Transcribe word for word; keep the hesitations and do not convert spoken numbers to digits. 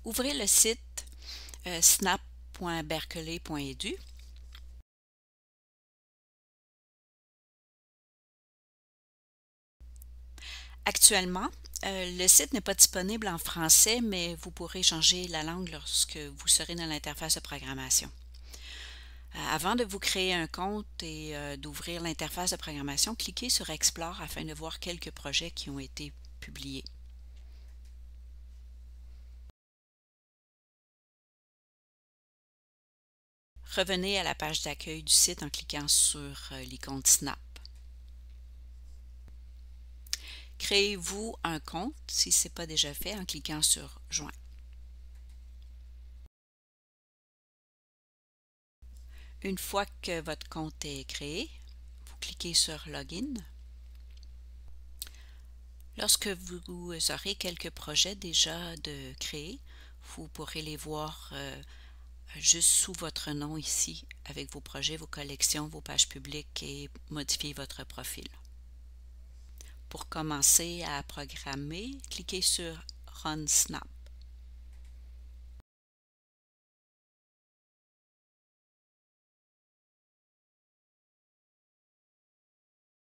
Ouvrez le site euh, snap point berkeley point e d u. Actuellement, euh, le site n'est pas disponible en français, mais vous pourrez changer la langue lorsque vous serez dans l'interface de programmation. Euh, avant de vous créer un compte et euh, d'ouvrir l'interface de programmation, cliquez sur Explore afin de voir quelques projets qui ont été publiés. Revenez à la page d'accueil du site en cliquant sur euh, l'icône Snap. Créez-vous un compte si ce n'est pas déjà fait en cliquant sur Joindre. Une fois que votre compte est créé, vous cliquez sur Login. Lorsque vous aurez quelques projets déjà de créer, vous pourrez les voir euh, juste sous votre nom ici, avec vos projets, vos collections, vos pages publiques et modifier votre profil. Pour commencer à programmer, cliquez sur Run Snap.